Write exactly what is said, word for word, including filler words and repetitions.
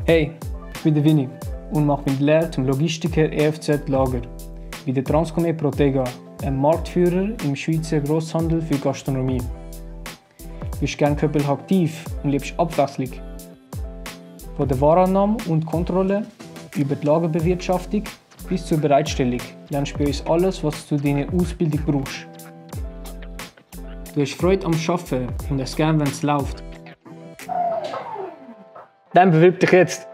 Hey, ich bin der Winnie und mache mit Lehre zum Logistiker E F Z Lager bei der Transcome Protega, einem Marktführer im Schweizer Grosshandel für Gastronomie. Bist du gerne körperlich aktiv und liebst Abwechslung? Von der Warenannahme und Kontrolle über die Lagerbewirtschaftung bis zur Bereitstellung lernst du bei uns alles, was du zu deiner Ausbildung brauchst. Du hast Freude am Arbeiten und hast gerne, wenn es läuft. Dann bewirb dich jetzt!